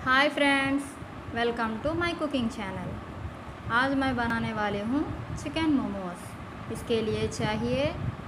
Hi friends, welcome to my cooking channel. आज मैं बनाने वाली हूँ चिकन मोमोज। इसके लिए चाहिए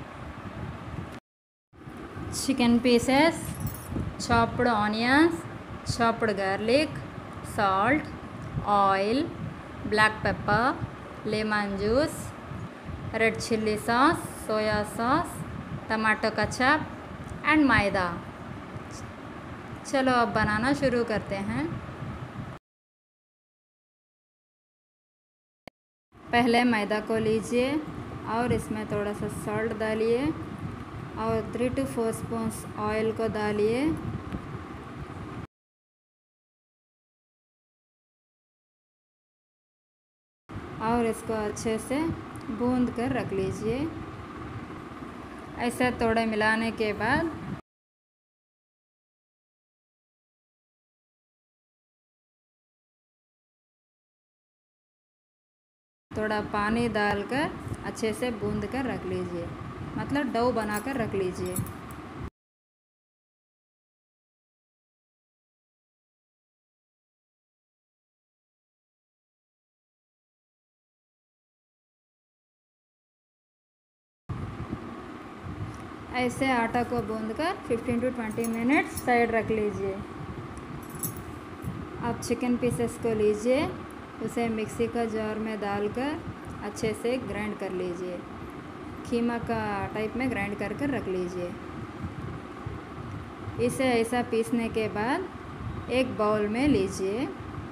chicken pieces, chopped onions, chopped garlic, salt, oil, black pepper, lemon juice, red chilli sauce, soya sauce, tomato ketchup and maida. चलो अब बनाना शुरू करते हैं। पहले मैदा को लीजिए और इसमें थोड़ा सा सॉल्ट डालिए और 3 to 4 स्पून्स ऑयल को डालिए और इसको अच्छे से भून कर रख लीजिए। ऐसे थोड़े मिलाने के बाद थोड़ा पानी डालकर अच्छे से गूंद कर रख लीजिए, मतलब डो बनाकर रख लीजिए। ऐसे आटा को गूंदकर 15 to 20 मिनट्स साइड रख लीजिए। अब चिकन पीसेस को लीजिए, उसे मिक्सी का जार में डालकर अच्छे से ग्राइंड कर लीजिए। कीमा का टाइप में ग्राइंड कर कर रख लीजिए। इसे ऐसा पीसने के बाद एक बाउल में लीजिए।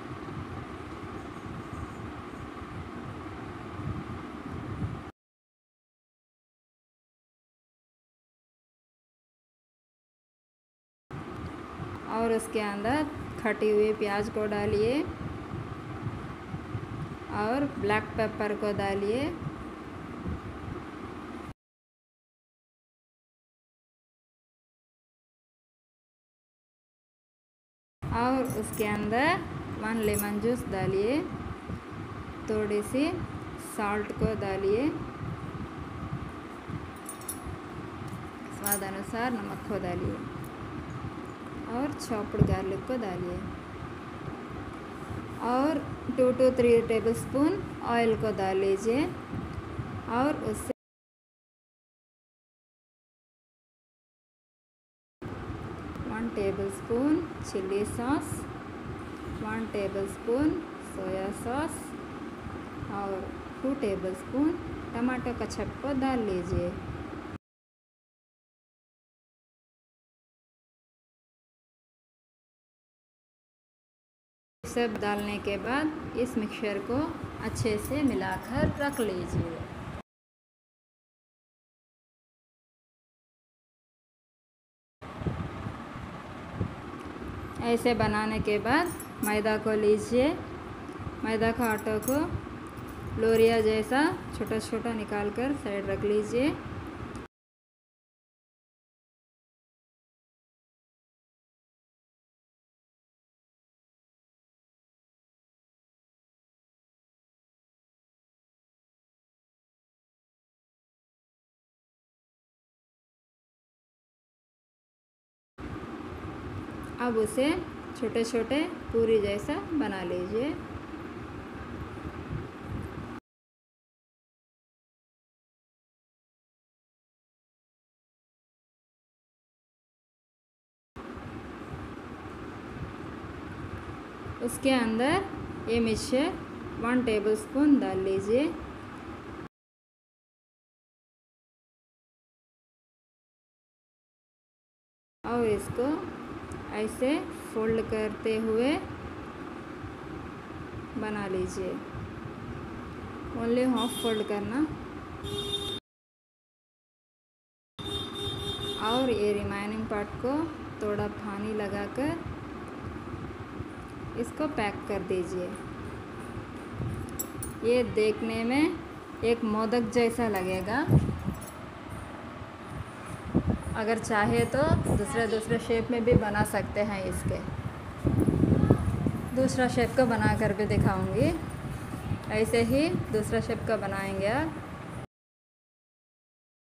और उसके अंदर कटी हुई प्याज को डालिए और ब्लैक पेपर को डालिए और उसके अंदर 1 लेमन जूस डालिए। थोड़ी सी सॉल्ट को डालिए, स्वाद अनुसार नमक को डालिए और चॉप्ड गार्लिक को डालिए और 2 to 3 टेबलस्पून ऑयल को डाल लीजिए और उससे 1 tablespoon chilli sauce, 1 tablespoon soya sauce और 2 टेबलस्पून टमाटो केचप को डाल लीजिए। सब डालने के बाद इस मिक्सचर को अच्छे से मिलाकर रख लीजिए। ऐसे बनाने के बाद मैदा को लीजिए। मैदा का आटा को लोरिया जैसा छोटा छोटा निकाल कर साइड रख लीजिए। अब उसे छोटे छोटे पूरी जैसा बना लीजिए। उसके अंदर ये मिक्सचर 1 टेबलस्पून डाल लीजिए और इसको ऐसे फोल्ड करते हुए बना लीजिए। ओनली हाफ फोल्ड करना और ये रिमाइनिंग पार्ट को थोड़ा पानी लगाकर इसको पैक कर दीजिए। ये देखने में एक मोदक जैसा लगेगा। अगर चाहे तो दूसरे शेप में भी बना सकते हैं। इसके दूसरा शेप का बना कर भी दिखाऊंगी। ऐसे ही दूसरा शेप का बनाएंगे।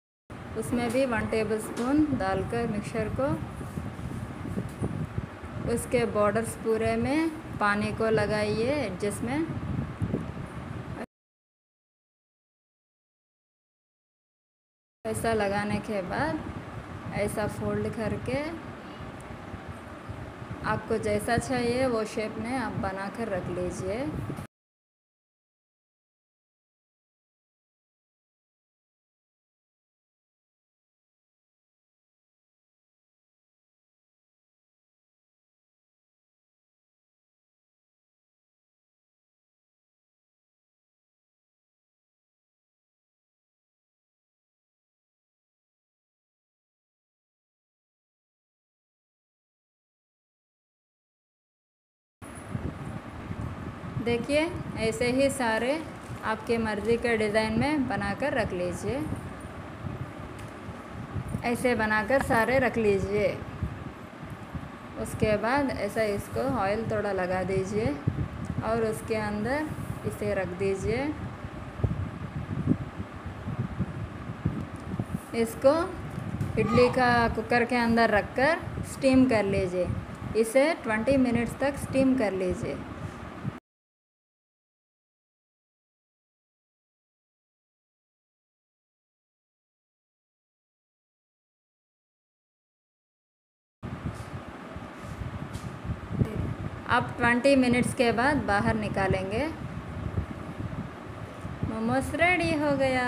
उसमें भी 1 टेबलस्पून डालकर मिक्सचर को उसके बॉर्डर्स पूरे में पानी को लगाइए एडजस्ट में। ऐसा लगाने के बाद ऐसा फोल्ड करके आपको जैसा चाहिए वो शेप में आप बना कर रख लीजिए। देखिए ऐसे ही सारे आपके मर्ज़ी के डिज़ाइन में बनाकर रख लीजिए। ऐसे बनाकर सारे रख लीजिए। उसके बाद ऐसा इसको ऑयल थोड़ा लगा दीजिए और उसके अंदर इसे रख दीजिए। इसको इडली का कुकर के अंदर रखकर स्टीम कर लीजिए। इसे 20 मिनट्स तक स्टीम कर लीजिए। अब 20 मिनट्स के बाद बाहर निकालेंगे। मोमोस रेडी हो गया।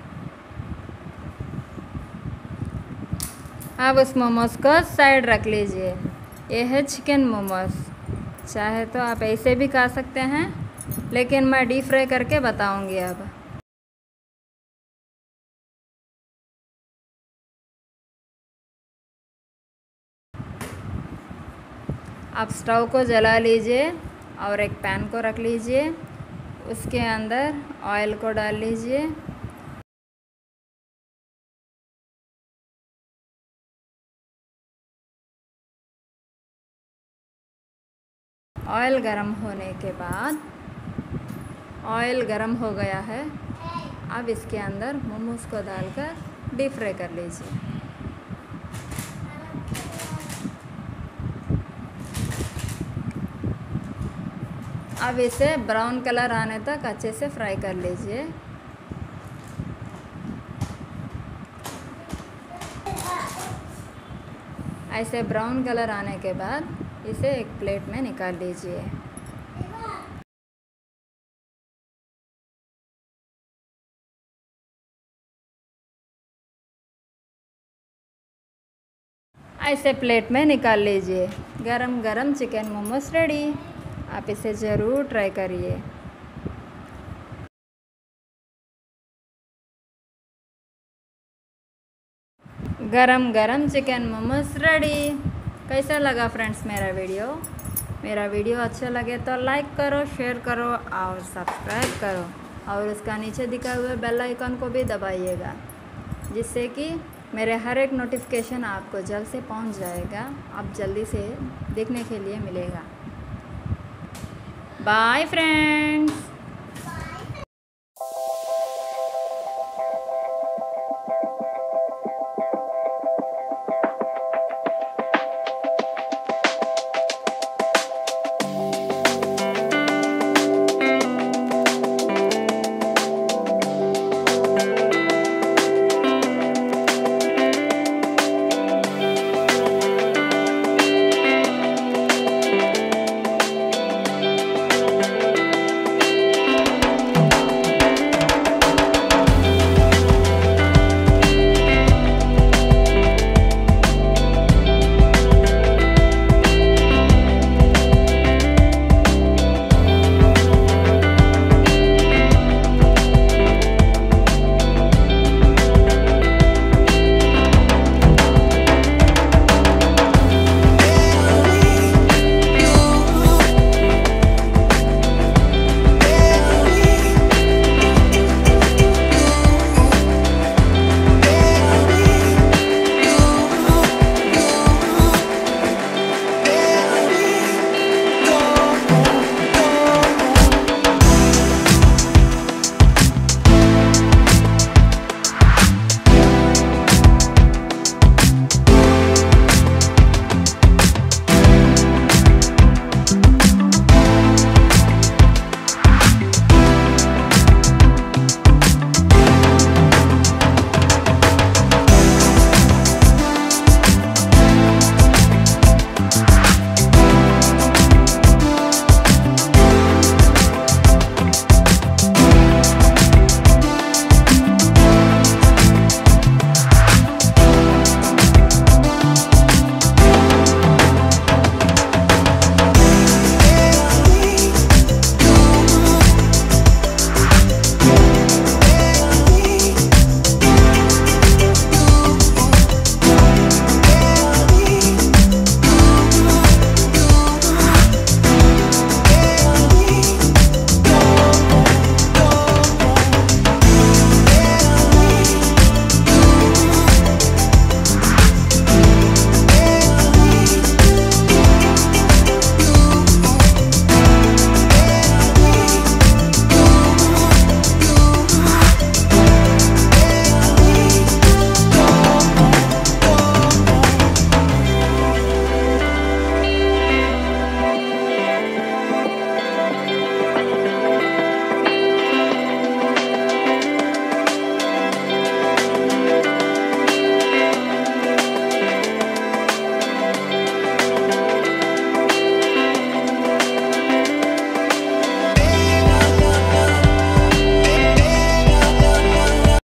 अब उस मोमोस को साइड रख लीजिए। ये है चिकन मोमोस। चाहे तो आप ऐसे भी खा सकते हैं, लेकिन मैं डीप फ्राई करके बताऊंगी अब। आप स्टोव को जला लीजिए और एक पैन को रख लीजिए। उसके अंदर ऑयल को डाल लीजिए। ऑयल गरम होने के बाद, ऑयल गरम हो गया है, अब इसके अंदर मोमोस को डालकर डीप फ्राई कर लीजिए। अब इसे ब्राउन कलर आने तक अच्छे से फ्राई कर लीजिए। ऐसे ब्राउन कलर आने के बाद इसे एक प्लेट में निकाल लीजिए। ऐसे प्लेट में निकाल लीजिए। गरम गरम चिकन मोमोस रेडी। आप इसे ज़रूर ट्राई करिए। गरम गरम चिकन मोमोस रेडी। कैसा लगा फ्रेंड्स मेरा वीडियो अच्छा लगे तो लाइक करो, शेयर करो और सब्सक्राइब करो, और उसका नीचे दिखा हुए बेल आइकन को भी दबाइएगा, जिससे कि मेरे हर एक नोटिफिकेशन आपको जल्द से पहुंच जाएगा। आप जल्दी से देखने के लिए मिलेगा। Bye friends.